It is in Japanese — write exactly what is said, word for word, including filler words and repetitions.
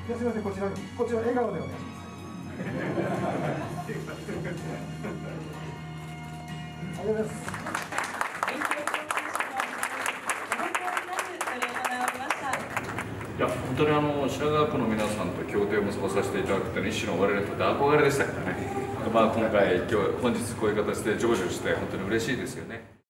じゃあすみません、こちらにこちら笑顔でお願いします。ありがとうございます。 いや本当にあの品川区の皆さんと協定を結ばさせていただくというのは一種の我々にとって憧れでしたからね。まあ今回今日本日こういう形で成就して本当に嬉しいですよね。